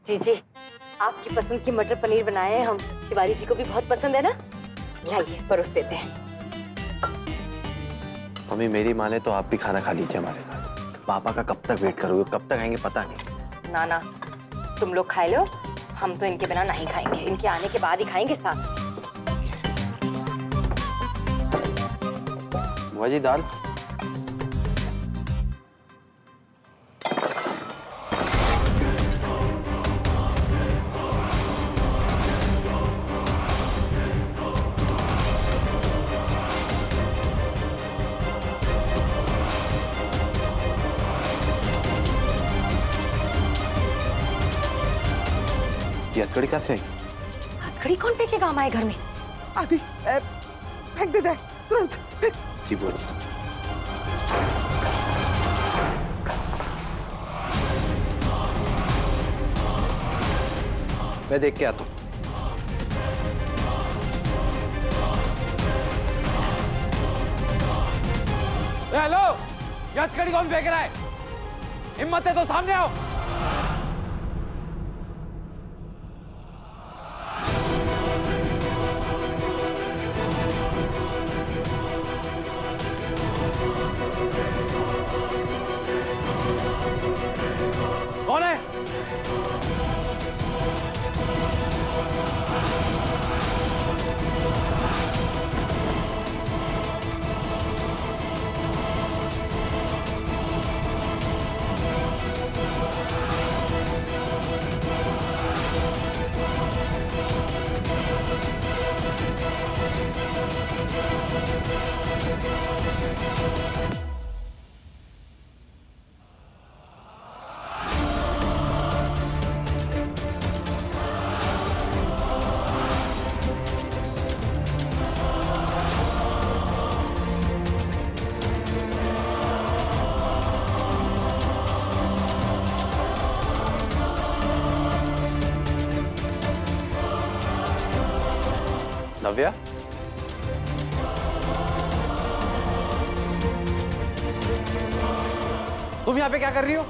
जी, आपकी पसंद की मटर पनीर बनाए हैं हम। तिवारी जी को भी बहुत पसंद है ना, लाइए परोस देते हैं। मम्मी मेरी माने तो आप भी खाना खा लीजिए हमारे साथ। पापा का कब तक वेट करोगे, कब तक आएंगे पता नहीं। ना तुम लोग खा लो, हम तो इनके बिना नहीं खाएंगे, इनके आने के बाद ही खाएंगे साथ। बुआ जी दाल। ये हथकड़ी कहाँ से आई? हथकड़ी कौन फेंकेगा हमारे घर में? आदि फेंक दे जाए तुरंत फेंक। जी बोलो। मैं देख के आता हूँ। हेलो, ये हथकड़ी कौन फेंक रहा है? हिम्मत है तो सामने आओ। कौन है? नव्या, तुम यहाँ पे क्या कर रही हो?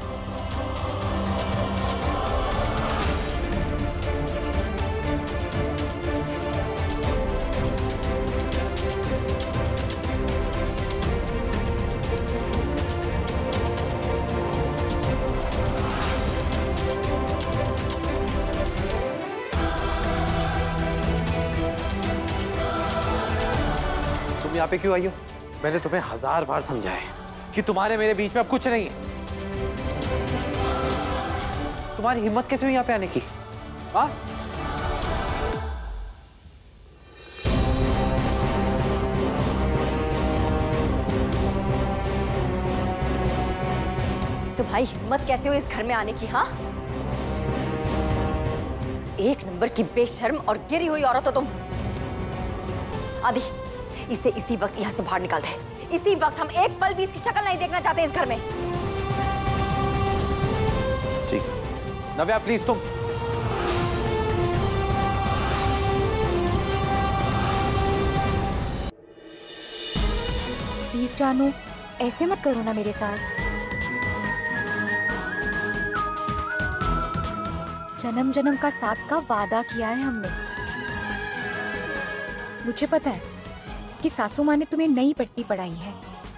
तुम यहाँ पे क्यों आई हो? मैंने तुम्हें 1000 बार समझाया है कि तुम्हारे मेरे बीच में अब कुछ नहीं है। तुम्हारी हिम्मत कैसे हुई यहाँ पे आने की? हाँ? तो भाई हिम्मत कैसे हुई इस घर में आने की? हाँ, एक नंबर की बेशर्म और गिरी हुई औरत हो तुम। आदि, इसे इसी वक्त यहाँ से बाहर निकाल दे। इसी वक्त, हम एक पल भी इसकी शक्ल नहीं देखना चाहते इस घर में। ठीक। नव्या प्लीज तुम। प्लीज जानू, ऐसे मत करो ना मेरे साथ। जन्म जन्म का साथ का वादा किया है हमने। मुझे पता है कि सासू माँ ने तुम्हें नई पट्टी पढ़ाई है,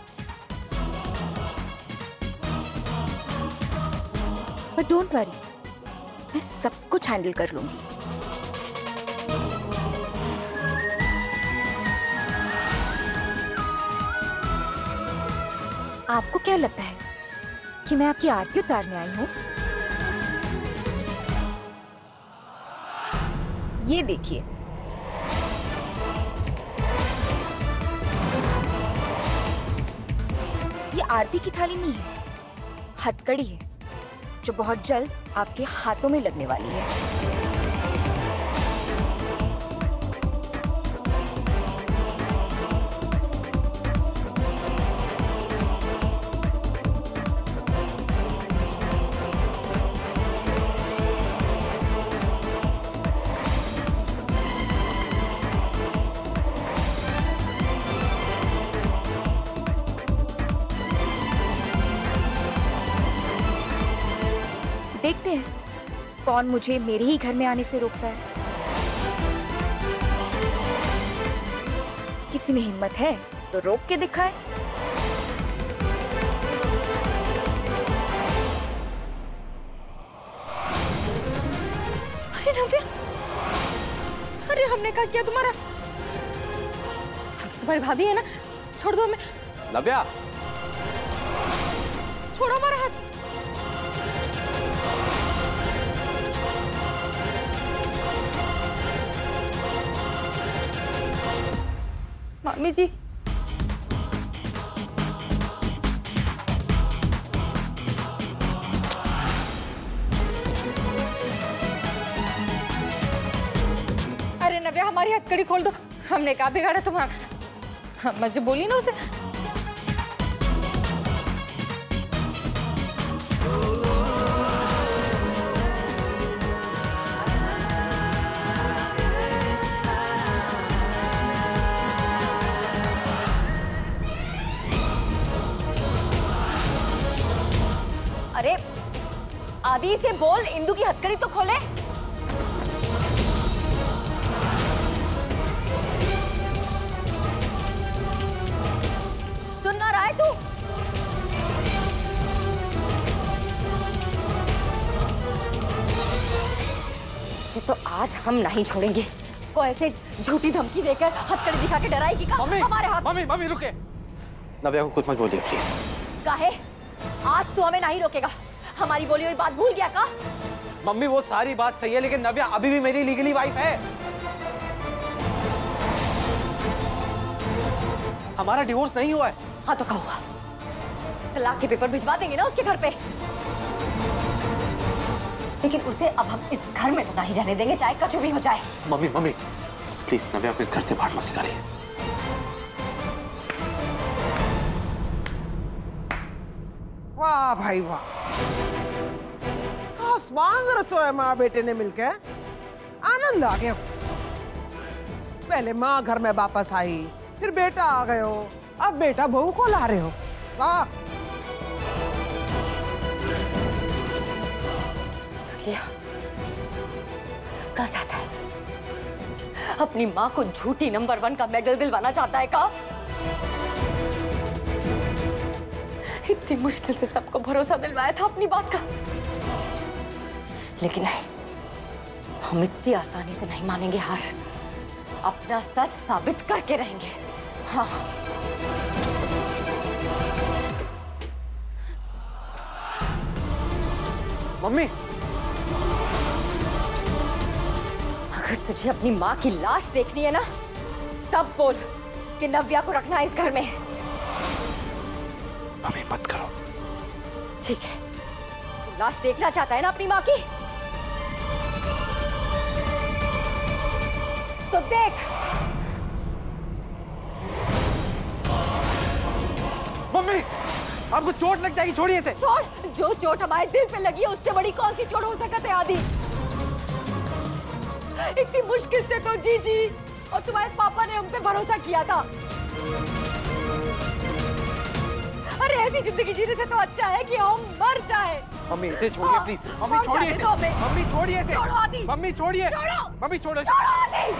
पर डोंट वरी, मैं सब कुछ हैंडल कर लूंगी। आपको क्या लगता है कि मैं आपकी आरती उतारने आई हूँ? ये देखिए, ये आरती की थाली नहीं है, हथकड़ी है जो बहुत जल्द आपके हाथों में लगने वाली है। देखते हैं कौन मुझे मेरे ही घर में आने से रोकता है? किसी में हिम्मत है तो रोक के दिखाए। अरे नव्या, अरे हमने क्या किया तुम्हारा? तुम्हारी भाभी है ना, छोड़ दो हमें। नव्या, छोड़ो हमारा हाथ। मामी जी, अरे नव्या, हमारी हथकड़ी खोल दो। हमने क्या बिगाड़ा तुम्हारा? मैं जो बोली ना उसे। अरे आदि से बोल, इंदु की हथकड़ी तो खोले। सुन ना रहा है तू? इसे तो आज हम नहीं छोड़ेंगे। को ऐसे झूठी धमकी देकर हथकड़ी दिखा के डराएगी का? हमारे हाथ। मम्मी मम्मी रुके। नव्या को कुछ मत बोलिए प्लीज। काहे? आज तू हमें नहीं रोकेगा। हमारी बोली हुई बात भूल गया का? मम्मी वो सारी बात सही है, लेकिन नव्या अभी भी मेरी लीगली वाइफ है। हमारा डिवोर्स नहीं हुआ है। हाँ तो क्या हुआ? तलाक के पेपर भिजवा देंगे ना उसके घर पे। लेकिन उसे अब हम इस घर में तो नहीं रहने देंगे, चाहे कुछ भी हो जाए। मम्मी मम्मी प्लीज नव्या को इस घर से बाहर मत निकालिए। वाह भाई वाह, आसमान रचो है माँ बेटे ने मिलके। आनंद आ गया। पहले माँ घर में वापस आई, फिर बेटा आ गए हो, अब बेटा बहू को ला रहे हो। वाह। सुनिया, क्या चाहता है? अपनी माँ को झूठी नंबर 1 का मेडल दिलवाना चाहता है का? इतनी मुश्किल से सबको भरोसा दिलवाया था अपनी बात का, लेकिन नहीं, हम इतनी आसानी से नहीं मानेंगे हार। अपना सच साबित करके रहेंगे। हाँ। मम्मी, अगर तुझे अपनी माँ की लाश देखनी है ना, तब बोल कि नव्या को रखना है इस घर में। मम्मी मत करो। ठीक है, तू लाश देखना चाहता है ना अपनी माँ की, तो देख। मम्मी आपको चोट लग जाएगी, छोड़िए इसे। चोट? जो चोट हमारे दिल पे लगी है उससे बड़ी कौन सी चोट हो सकती है आदि? इतनी मुश्किल से तो जीजी और तुम्हारे पापा ने हम पे भरोसा किया था। अरे ऐसी जिंदगी जीने से तो अच्छा है कि हम मर जाए। मम्मी इसे छोड़िए प्लीज। मम्मी छोड़िए इसे। मम्मी छोड़िए इसे। छोड़ो आदि। मम्मी छोड़िए। छोड़ो। मम्मी छोड़ो। छोड़ो आदि।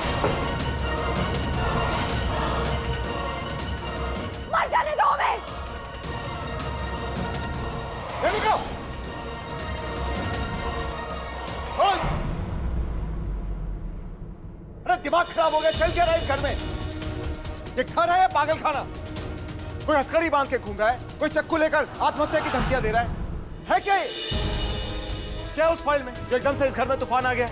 मर जाने दो हमें। रुको। अरे दिमाग खराब हो गया, चल क्या रहा है इस घर में? ये घर है या पागल खाना? कोई हथकड़ी बांध के घूम रहा है, कोई चक्कू लेकर आत्महत्या की धमकियां दे रहा है क्या ये? क्या उस फाइल में जो एकदम से इस घर में तूफान आ गया?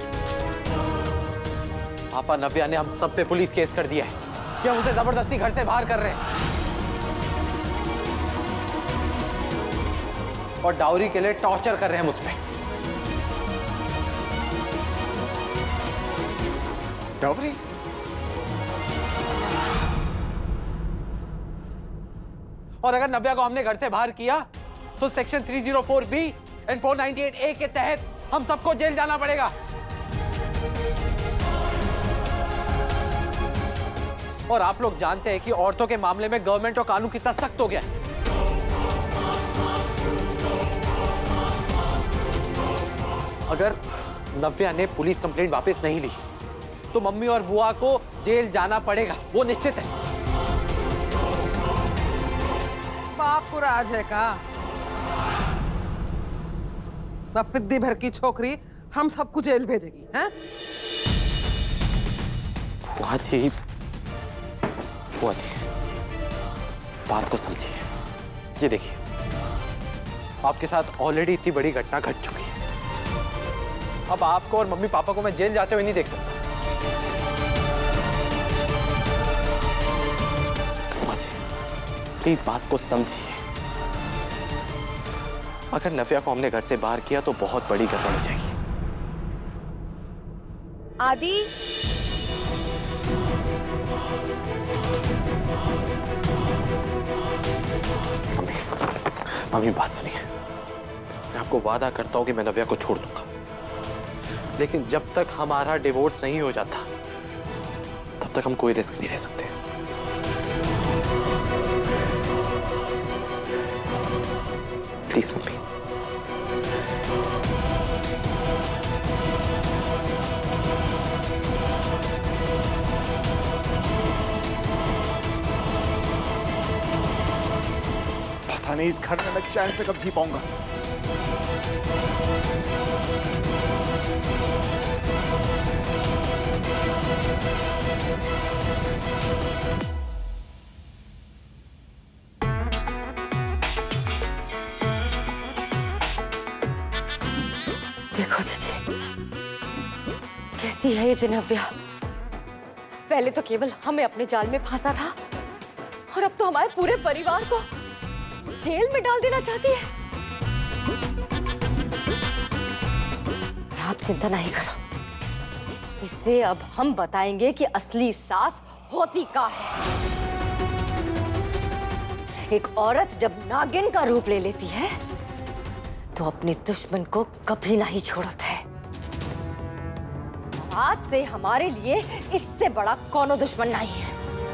पापा, नव्या ने हम सब पे पुलिस केस कर दिया है कि हम उसे जबरदस्ती घर से बाहर कर रहे हैं और डाउरी के लिए टॉर्चर कर रहे हैं मुझ पे। डाउरी? और अगर नव्या को हमने घर से बाहर किया तो सेक्शन 304B एंड 498A के तहत हम सबको जेल जाना पड़ेगा। और आप लोग जानते हैं कि औरतों के मामले में गवर्नमेंट और कानून कितना सख्त हो गया है। अगर नव्या ने पुलिस कंप्लेंट वापस नहीं ली तो मम्मी और बुआ को जेल जाना पड़ेगा, वो निश्चित है। बाप को राज है का? पिद्दी भर की छोकरी हम सबको जेल भेजेगी, हैं? बुआ जी, बात को समझिए। ये देखिए, आपके साथ ऑलरेडी इतनी बड़ी घटना घट चुकी है। अब आपको और मम्मी पापा को मैं जेल जाते हुए नहीं देख सकता। प्लीज बात को समझिए। अगर नव्या को हमने घर से बाहर किया तो बहुत बड़ी गड़बड़ हो जाएगी। आदि, मम्मी बात सुनिए। मैं आपको वादा करता हूं कि मैं नव्या को छोड़ दूंगा, लेकिन जब तक हमारा डिवोर्स नहीं हो जाता तब तक हम कोई रिस्क नहीं ले सकते। Please mummy. पता नहीं इस घर में मैं चैन से कब जी पाऊंगा। देखो दीदी, कैसी है ये नव्या। पहले तो केवल हमें अपने जाल में फंसा था और अब तो हमारे पूरे परिवार को जेल में डाल देना चाहती है। आप चिंता नहीं करो, इससे अब हम बताएंगे कि असली सास होती का है। एक औरत जब नागिन का रूप ले लेती है तो अपने दुश्मन को कभी नहीं छोड़ता है। आज से हमारे लिए इससे बड़ा कौनो दुश्मन नहीं है।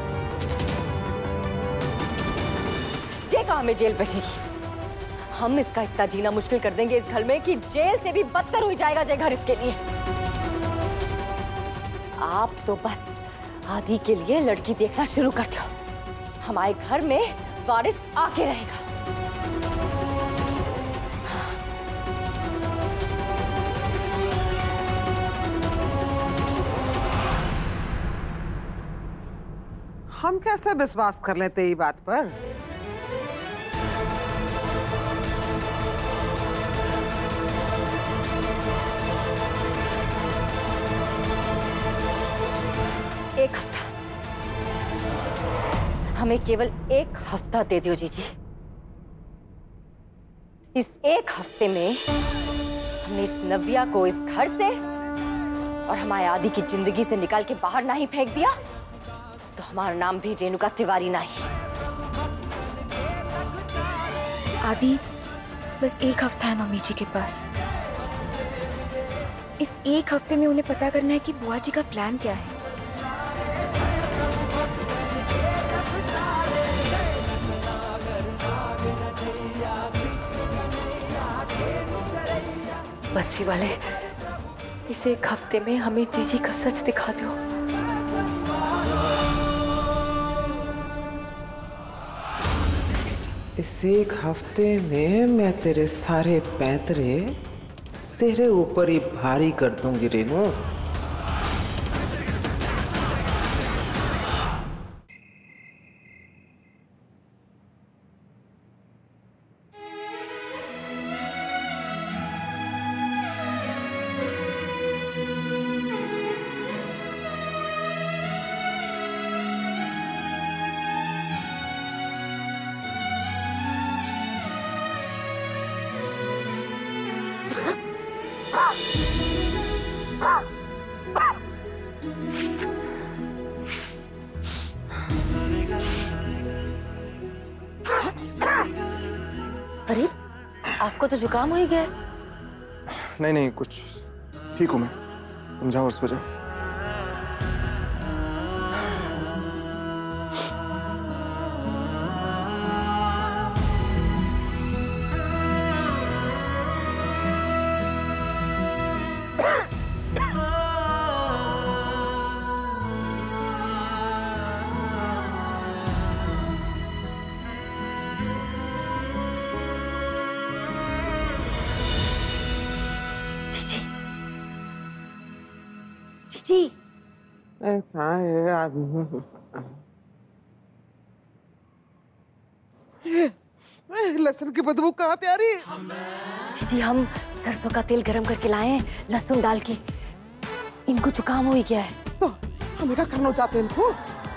ये कहा हमें जेल भेजेगी। हम इसका इतना जीना मुश्किल कर देंगे इस घर में कि जेल से भी बदतर हो जाएगा ये घर इसके लिए। आप तो बस आदि के लिए लड़की देखना शुरू कर दो, हमारे घर में वारिस आके रहेगा। हम कैसे विश्वास कर लेते ये बात पर? एक हफ्ता, हमें केवल एक हफ्ता दे दो जीजी। इस एक हफ्ते में हमने इस नव्या को इस घर से और हमारे आदि की जिंदगी से निकाल के बाहर नहीं फेंक दिया तो हमारा नाम भी रेणुका तिवारी नहीं। आदि, बस एक हफ्ता है मम्मी जी के पास। इस एक हफ्ते में उन्हें पता करना है कि बुआ जी का प्लान क्या है। बंसी वाले, इस एक हफ्ते में हमें जीजी का सच दिखा दो। इस एक हफ्ते में मैं तेरे सारे पैतरे तेरे ऊपर ही भारी कर दूंगी रेनू। अरे, आपको तो जुकाम हो ही गया। नहीं नहीं, कुछ ठीक हूं मैं। तुम जाओ और सो जाओ। जीजी लहसुन की बदबू कहाँ से आ रही है? जीजी हम सरसों का तेल गरम करके लाए हैं, लहसुन डाल के। इनको जुकाम हो ही गया है। तो हमें क्या करना चाहते हैं इनको?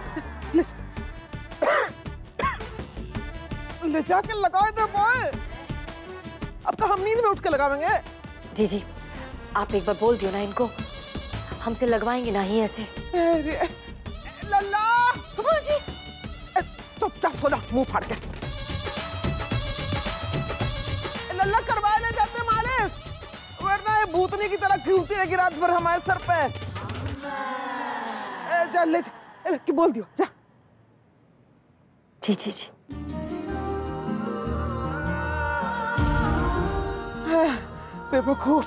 ले जाके लगाए दे बॉय। अब का हम नींद में उठ के लगावेंगे? जीजी आप एक बार बोल दियो ना इनको, हमसे लगवाएंगे ना ही ऐसे। अरे लल्ला जी चुपचाप सो जा मुंह फाड़ के। लल्ला करवाए ले जाते मालिश, वरना ये भूतनी की तरह घूमती रहेगी रात भर हमारे सर पे। जा ले जा कि बोल दियो जा। जी जी जी बेवकूफ।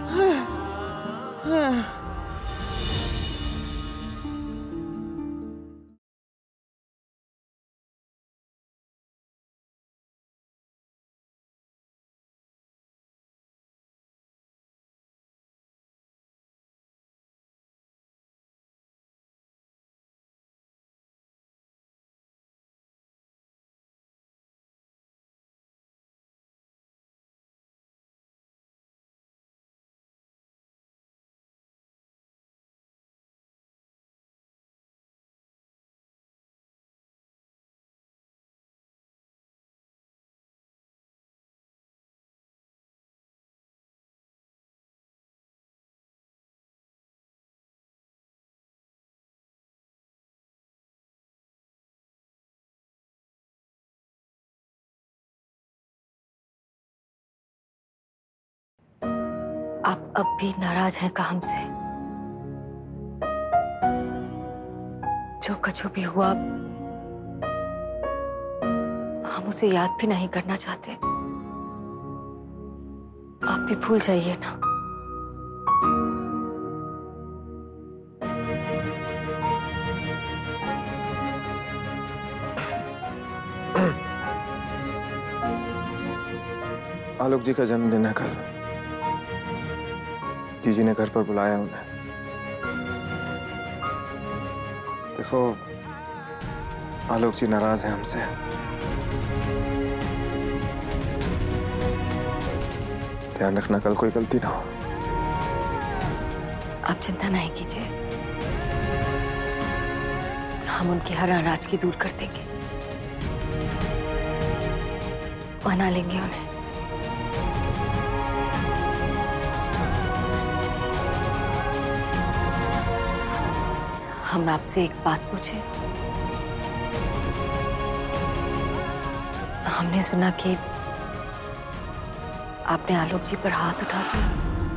आप अब भी नाराज हैं का हमसे? जो कुछ भी हुआ हम उसे याद भी नहीं करना चाहते। आप भी भूल जाइए ना। आलोक जी का जन्मदिन है कल। जीजी ने घर पर बुलाया उन्हें। देखो आलोक जी नाराज है हमसे। ध्यान रखना कल कोई गलती ना हो। आप चिंता नहीं कीजिए, हम उनकी हर नाराजगी दूर कर देंगे, मना लेंगे उन्हें। हम आपसे एक बात पूछें? हमने सुना कि आपने आलोक जी पर हाथ उठा दिया।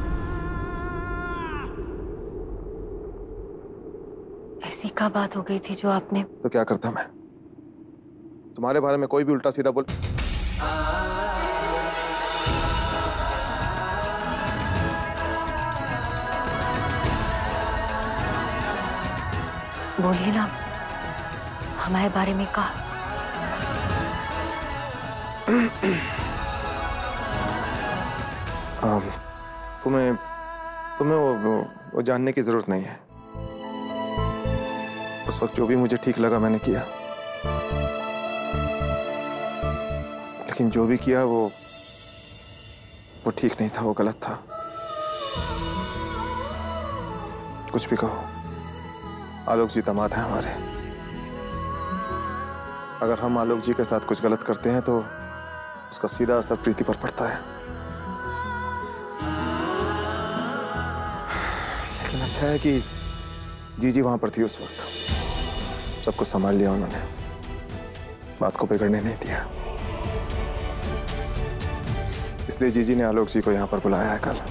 ऐसी क्या बात हो गई थी जो आपने? तो क्या करता मैं? तुम्हारे बारे में कोई भी उल्टा सीधा बोलिए ना, हमारे बारे में कहा। तुम्हें वो जानने की जरूरत नहीं है। उस वक्त जो भी मुझे ठीक लगा मैंने किया, लेकिन जो भी किया वो ठीक नहीं था, वो गलत था। कुछ भी कहो, आलोक जी दामाद हैं हमारे। अगर हम आलोक जी के साथ कुछ गलत करते हैं तो उसका सीधा असर प्रीति पर पड़ता है। लेकिन अच्छा है कि जीजी वहां पर थी उस वक्त, सब कुछ संभाल लिया उन्होंने, बात को बिगड़ने नहीं दिया। इसलिए जीजी ने आलोक जी को यहां पर बुलाया है कल।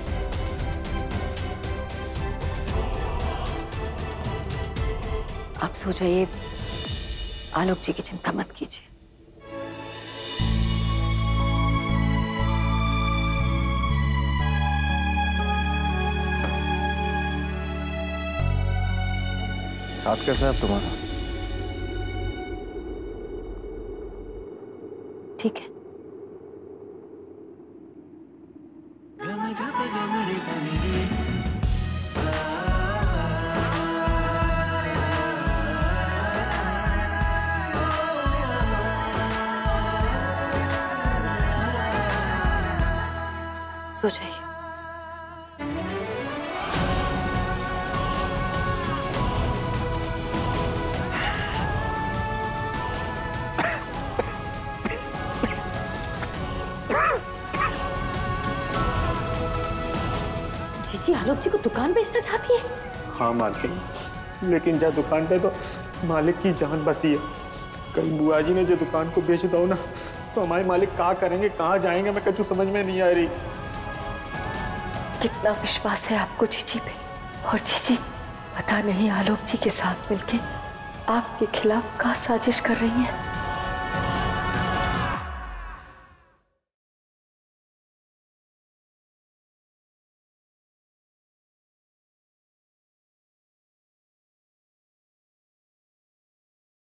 आप सो जाइए, आलोक जी की चिंता मत कीजिए। हाथ कैसा है अब तुम्हारा? ठीक है। सो जाइए। जीजी आलोक जी को दुकान बेचना चाहती है? हाँ मालकिन, लेकिन जा दुकान पे तो मालिक की जान बसी है। कल बुआ जी ने जो दुकान को बेच दो ना, तो हमारे मालिक कहाँ करेंगे, कहाँ जाएंगे, मैं कुछ समझ में नहीं आ रही। कितना विश्वास है आपको जीजी पे, और जीजी पता नहीं आलोक जी के साथ मिलके आपके खिलाफ क्या साजिश कर रही हैं।